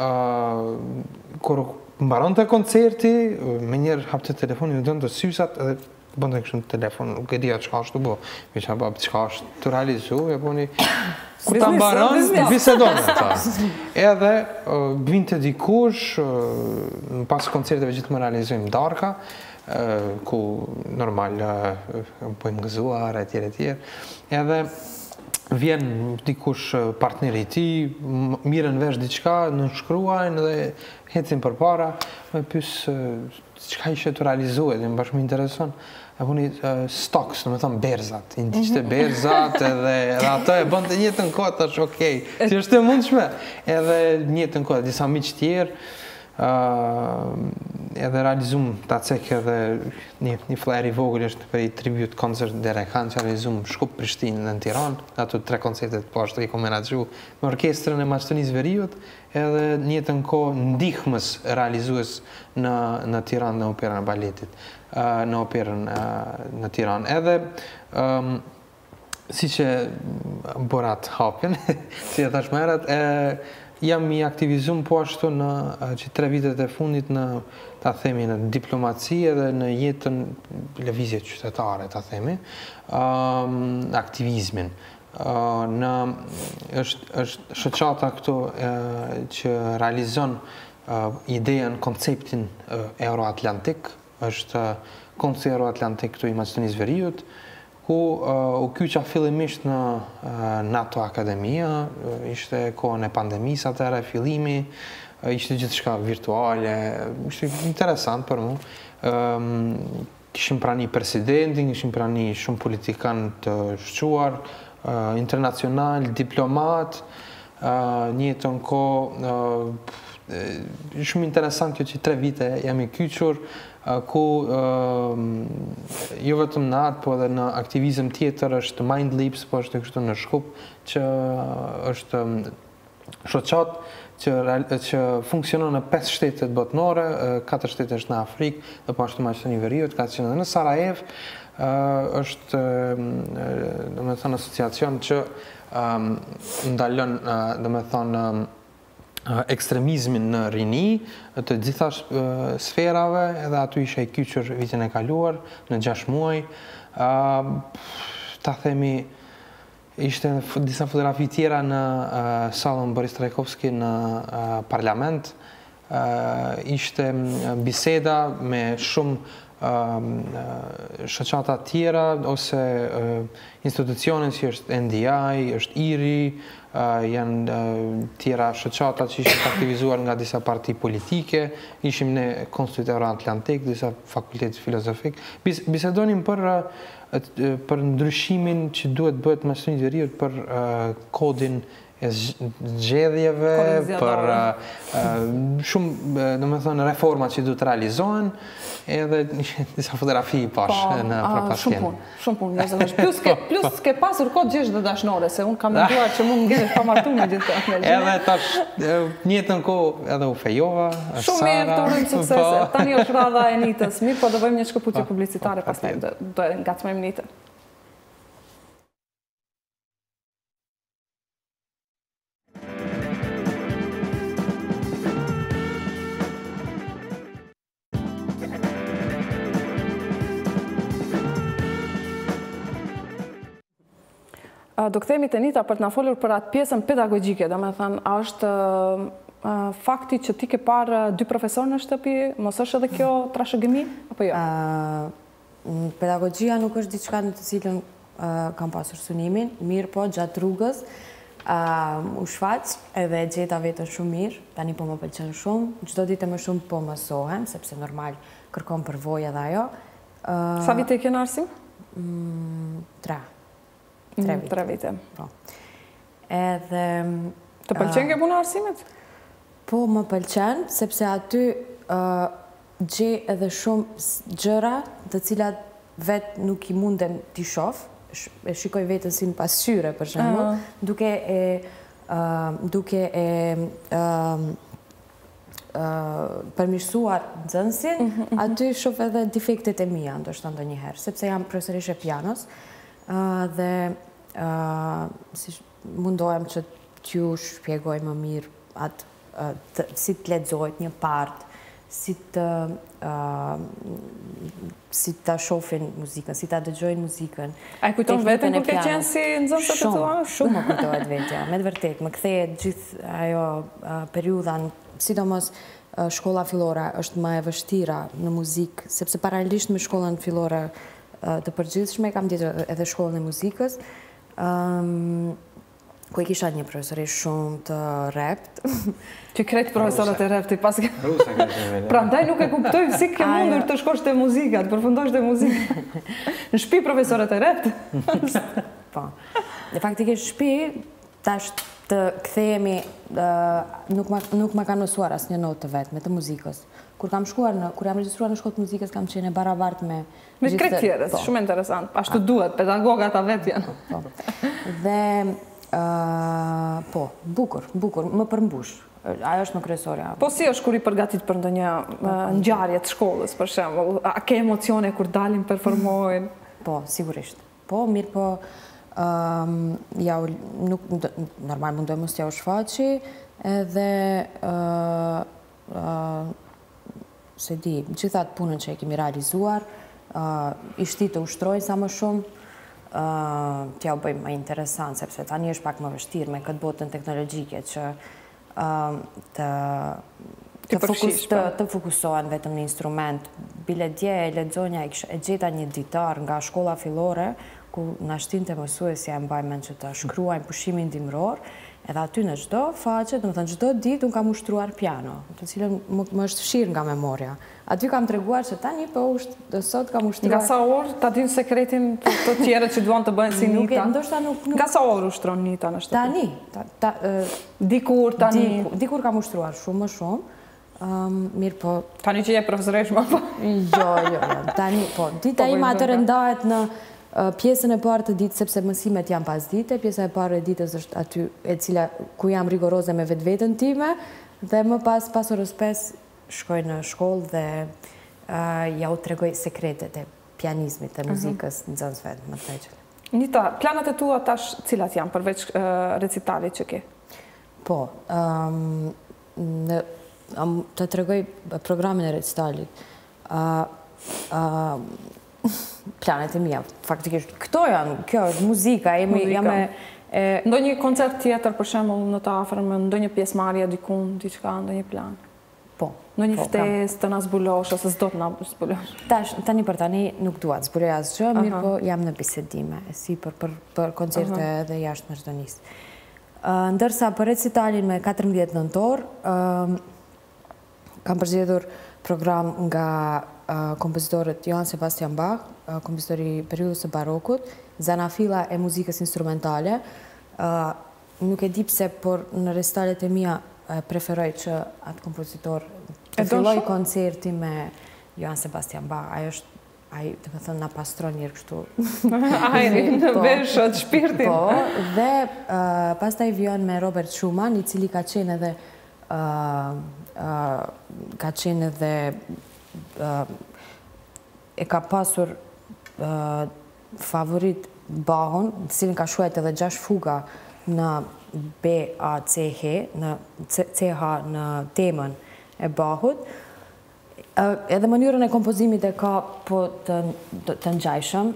kur mbaron të koncerti, me njerë hapë të telefonin, më dënë të sysat, edhe bëndë kështë në telefon, nuk e dhja qka është të bo. Misha babë, qka është të realizu, e po një... Kur ta mbaron, bisedone ta. Edhe vinte dikush, pas koncerteve gjithë më realizojmë darka, ku normal pojmë gëzuar, etjere. Edhe vjen dikush partneri ti, mirën vesh diqka, nënshkruajnë dhe hecin për para, me pysë qka ishe të realizu, edhe më bashkë më intereson. E puni stocks, në me thonë berzat, indiqte berzat edhe ato e bënd të njëtë në kohë, është okej, që është e mundshme. Edhe njëtë në kohë, disa miqë tjerë, edhe realizum ta cek edhe një flyer i vogël është për i tribute concert Derek Han që realizum Shkup Prishtinë në Tiranë, ato 3 koncertet poshtë i kom menaxhu me orkestrën e Maqedonisë Veriut, edhe njëtë në kohë ndihmës realizues në Tiranë në operën e baletit. Në operën në Tiranë. Edhe, si që borat hapjen, si e thash më herët, jam i aktivizum po ashtu në që 3 vitet e fundit në, ta themi, në diplomaci edhe në jetën lëvizje qytetare, ta themi, aktivizmin. është shoqata këtu që realizon idejen, konceptin Euroatlantik, është Konseji Euroatlantik këtu i Maqedonisë Veriut, ku u kyqa fillimisht në NATO Akademia, ishte kohën e pandemisë atëherë, fillimi, ishte gjithçka virtuale, ishte interesant për mu. Kishim prani presidentin, kishim prani shumë politikan të shquar, internacional, diplomat, njëtën kohë, shumë interesant kjo që 3 vite jam i kyqur, ku jo vetëm në atë, po edhe në aktivizm tjetër është Mind Leaps, po është kështu në Shkup, që është shoqat që funksionon në 5 shtetet botnore, 4 shtete është në Afrikë, dhe po ashtu Maqedoni e Veriut, ka qenë edhe në Sarajev, është domethënë asociacion që ndalon domethënë ekstremizmin në rini të gjitha sferave, edhe aty isha i kyçur vitin e kaluar në 6 muaj. Ta themi, ishte disa fotografi tjera në sallën Boris Trajkovski në parlament, ishte biseda me shumë shoqata tjera ose institucione si është NDI, është IRI, janë tjera shoqata që ishën aktivizuar nga disa parti politike, ishim në Institut Euro-Atlantik, disa fakultet filozofik. Bisedonim për ndryshimin që duhet bëhet Maqedoni e Veriut për kodin e zgjedhjeve, për shumë, domethënë, reforma që duhet realizohen, edhe disa fotografi pash në prapasjen. Shumë punë, njëzëvesh. Plus ke pasur kod gjesh dhe dashnore, se unë kam menduar që mund ngele pa martu me gjithë të. Edhe tash, njëtën ko edhe u fejova, shumë mirë, të urojmë suksese. Tani është radha e Nitës. Mirë, po do bëjmë një shkëputje publicitare, pastaj do e ngacmojmë Nitën. Do këthemi të Nita për të na folur për atë pjesën pedagogjike, do me thënë, a është fakti që ti ke parë 2 profesor në shtëpi, mos është edhe kjo trashëgimi, apo jo? Pedagogjia nuk është diçka në të cilën kam pasur synimin, mirë po gjatë rrugës, u shfaq edhe gjeta vetën shumë mirë, tani po më pëlqen shumë, çdo ditë më shumë po mësohem, sepse normal kërkon përvojë edhe ajo. Sa vite ke në arsim? 3. 3 vite. Edhe... Të pëlqen ke puna arsimit? Po, më pëlqen, sepse aty gjej edhe shumë gjëra të cilat vetë nuk i mundem t'i shoh, e shikoj vetën si në pasqyre, për shembull, duke e përmirësuar nxënësin, aty shoh edhe defektet e mia, ndoshta ndonjëherë, sepse jam profesoreshe pianos, dhe mundohem që t'ju shpjegoj më mirë atë si të lexohet një part, si ta shohin muzikën, si ta dëgjojnë muzikën. A e kujton vetën kur ke qenë si nxënëse të tua? Shumë më kujtohet vetja, me të vërtetë, më kthehet gjithë ajo periudha, sidomos shkolla fillore është më e vështira në muzikë, sepse paralelisht me shkollën fillore të përgjithshme, kam ditur edhe shkollën e muzikës, ku e kisha një profesoresh shumë të rept. Që kretë profesorët e repti pas ke... Rusa ka qenë. Pra ndaj nuk e kuptoj si ke mundur të shkosh të muzika, të përfundosh të muzika. Në shtëpi profesorët e rept? Po. Dhe faktikisht shtëpi, tash të kthehemi, nuk ma ka mësuar asnjë notë të vetme të muzikës. Kur jam regjistruar në shkollë të muzikës, kam qenë e barabartë me krejt tjerës, shumë interesant. Ashtu duhet, pedagogat a vetë janë. Dhe, po, bukur, më përmbush. Ajo është më kryesorja. Po si është kur i përgatit për ndonjë ngjarje të shkollës, për shembull? A ke emocione kur dalin performojnë? Po, sigurisht. Po, mirë po, normal mundohem mos t'ja u shfaqi, edhe se di, gjithat punën që e kemi realizuar, ishti të ushtrojnë sa më shumë, t'ja u bëjmë më interesant, sepse tani është pak më vështirë me këtë botën teknologjike që të fokusohen vetëm në instrument. Bile dje e lexonja e gjeta një ditar nga shkolla fillore, ku na shtinte mësuesja e mbaj mend që të shkruajmë pushimin dimror, edhe aty në çdo faqe, domethënë çdo ditë un kam ushtruar piano, të cilën më është fshirë nga memoria. Aty kam treguar se tani po sot kam ushtruar. Nga sa orë ta din sekretin të tjerët që duan të bëjnë si Nita? Ndoshta nuk. Nga sa orë ushtron Nita në shtëpi? Tani. Dikur kam ushtruar shumë më shumë. Mirë po... Tani që je profesoresh më po? Jo. Tani po. Dita ime atëherë ndahet në Pjesën e parë të ditë, sepse mësimet janë pas dite, pjesa e parë e ditës është aty e cila ku jam rigoroze me vetë-vetën time, dhe më pas orës 5 shkoj në shkollë dhe ja u tregoj sekretet e pianizmit, e muzikës në Zënës vetë, më të veqëllë. Nita, planat e tua tash cilat janë, përveç recitalit që ke? Po, të tregoj programin e recitalit. Planet e mija, faktikisht, këto janë, kjo është muzika, jam e... Ndo një koncert tjetër, për shembull, në të afërme, ndo një pjesëmarrje dikun, diçka, ndo një plan? Po. Ndo një ftesë të na zbulosh, ose s'do të na zbulosh? Tani për tani nuk dua të zbuloj asgjë, mirë po jam në bisedime, si për koncerte dhe jashtë Maqedonisë. Ndërsa për recitalin me 14 nëntor, kam përzgjedhur program nga kompozitorët Johann Sebastian Bach, kompozitori periudhës së barokut, zanafilla e muzikës instrumentale. Nuk e di pse, por në recitalet e mia preferoj që atë kompozitor të filloj koncerti me Johann Sebastian Bach. Ai, dhe me thënë, na pastron njërë kështu. Ajri, në veshët, shpirtin. Po, dhe pastaj vjen me Robert Schumann, i cili ka qenë edhe e ka pasur favorit Bachun, në cilin ka shuajt edhe 6 fuga në B-A-C-H, në temën e Bachut. Edhe mënyrën e kompozimit e ka po të ngjajshëm.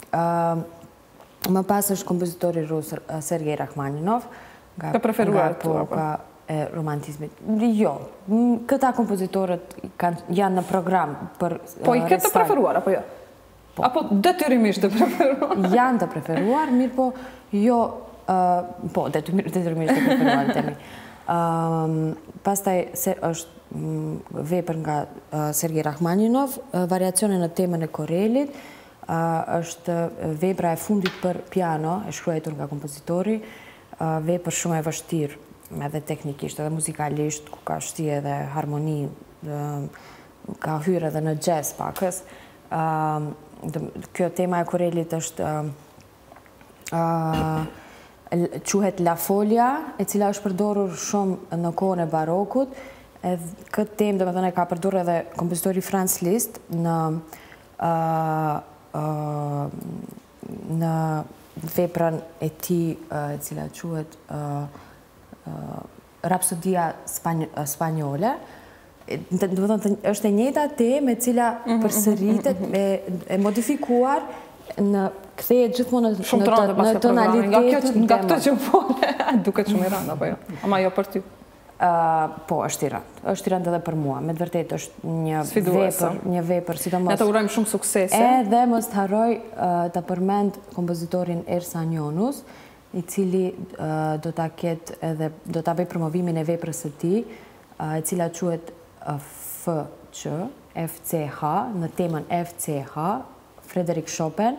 Më pas është kompozitori rus Sergej Rachmaninov. Të preferuar të e romantizmit. Jo, këta kompozitorët janë në program për recital. Po i këtë të preferuar, apo jo? Apo detyrimisht të preferuar? Janë të preferuar, mirë po jo... Po, detyrimisht të preferuar, temi. Pastaj është vepër nga Sergej Rachmaninov, variacione në temën e Korelit, është vepra e fundit për piano, e shkruar nga kompozitori, vepër shumë e vështirë, edhe teknikisht, edhe muzikalisht, ku ka shti edhe harmoni, ka hyrë edhe në jazz pakës. Kjo tema e Korelit është quhet La Folia, e cila është përdorur shumë në kohën e barokut. Këtë temë, dhe me thënë, ka përdorur edhe kompozitori Franz Liszt në veprën e tij, e cila quhet Rapsodia Spanjole. Është e njëjta temë e cila përsëritet, e modifikuar, në kthehet gjithmonë në tonalitetin. Nga këto që fole, duket shumë i rëndë, apo jo? Ama jo për ty? Po, është i rëndë. Është i rëndë edhe për mua. Me të vërtetë është një vepër, sidomos. Ne të urojmë shumë suksese. Edhe mos të harroj të përmend kompozitorin Ersan Jonus, i cili do ta ketë edhe do ta bëj promovimin e veprës së tij, e cila quhet FCH, në temën FCH, Frédéric Chopin.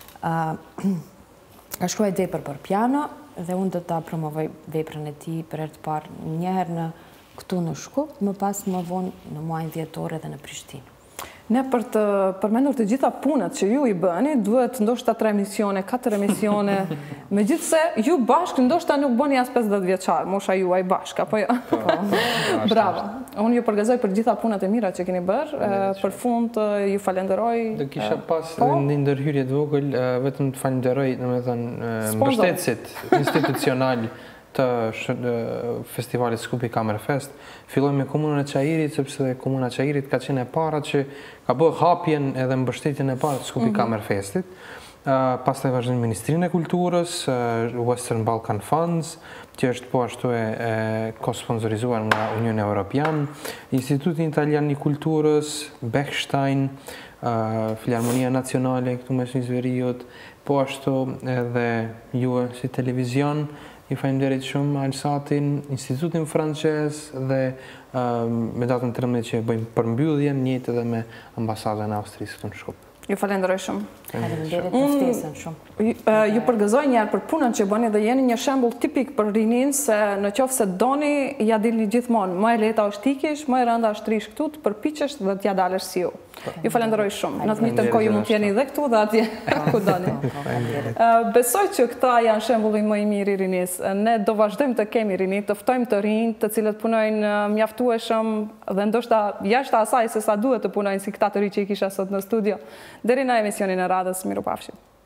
Ka shkruar vepër për piano dhe unë do ta promovoj veprën e tij për herë të parë një herë këtu në Shkup, më pas më vonë në muajin dhjetor edhe në Prishtinë. Ne për të përmendur të gjitha punët që ju i bëni, duhet ndoshta 3 emisione, 4 emisione, megjithse ju bashkë ndoshta nuk bëni as 50 vjeçar, mosha juaj bashkë, apo jo? Bravo. Unë ju përgëzoj për gjitha punët e mira që keni bërë, për fund ju falenderoj. Do kisha pas një ndërhyrje të vogël, vetëm të falenderoj, domethënë, mbështetësit institucional të festivalit Skupi Kamerfest. Filloj me komunën e Çajirit, sepse komuna e Çajirit ka qenë e para që ka bërë hapjen edhe mbështetjen e parë të Skupi Kamerfestit. Pastaj vazhdon Ministrinë e Kulturës, Western Balkan Funds, që është po ashtu e kosponsorizuar nga Unioni Evropian, Instituti Italian i Kulturës, Bechstein, Filharmonia Nacionale këtu mes Zveriut, po ashtu edhe ju si televizion. Ju falenderoj shumë Alsatin, Institutin Francez dhe me datën 13 që bëjmë përmbylljen njëjtë edhe me ambasadën e Austrisë këtu në Shkup. Ju falenderoj shumë. Faleminderit për ftesën shumë. Ju përgëzoj një herë për punën që bëni dhe jeni një shembull tipik për rinin se në qoftë se doni, ja dilni gjithmonë. Më e lehta është ikish, më e rënda është rish këtu, të përpiqesh dhe t'ja dalësh si ju. Ju falenderoj shumë. Në të njëjtën kohë ju mund t'jeni dhe këtu dhe atje ku doni. Besoj që këta janë shembulli më i mirë i rinis. Ne do vazhdojmë të kemi rini, të ftojmë të rinj, të cilët punojnë mjaftueshëm dhe ndoshta jashtë asaj se sa duhet të punojnë si këta të ri që i kisha sot në studio. Deri në emisionin e radhës, mirupafshim.